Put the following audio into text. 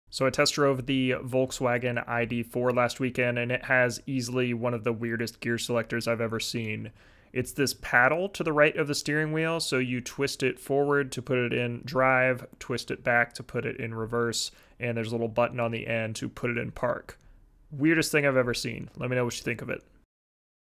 So I test drove the Volkswagen ID.4 last weekend, and it has easily one of the weirdest gear selectors I've ever seen. It's this paddle to the right of the steering wheel, so you twist it forward to put it in drive, twist it back to put it in reverse, and there's a little button on the end to put it in park. Weirdest thing I've ever seen. Let me know what you think of it.